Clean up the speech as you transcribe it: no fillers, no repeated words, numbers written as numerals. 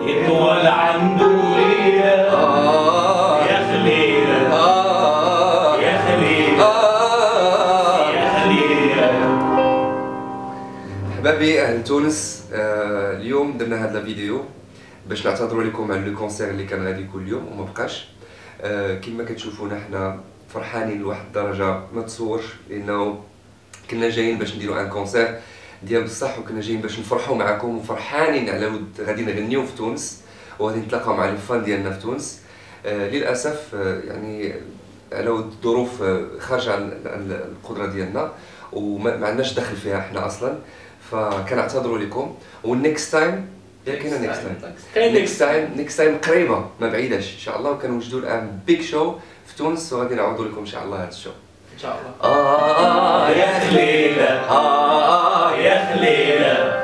يطول عنده ليلة يا خليلة يا خليلة يا خليلة. حبابي اهل تونس، اليوم درنا هذا الفيديو باش نعتذروا لكم على لو كونسير اللي كان غادي كل يوم وما بقاش. كما كتشوفونا حنا فرحانين لواحد الدرجه ما تصورش، لانه كنا جايين باش نديروا ان كونسير ديال بصح، وكنا جايين باش نفرحوا معكم وفرحانين على ود غادي نغنيو في تونس وغادي نتلاقاو مع الفان ديالنا في تونس. للاسف يعني على ود الظروف خارجه عن القدره ديالنا وما عندناش دخل فيها احنا اصلا، فكنعتذروا لكم. والنيكست تايم كاين نيكست تايم قريبه ما بعيداش ان شاء الله، وكنوجدوا الان بيج شو في تونس وغادي نعوضوا لكم ان شاء الله هذا الشو ان شاء الله. يا خليلة يا خليلة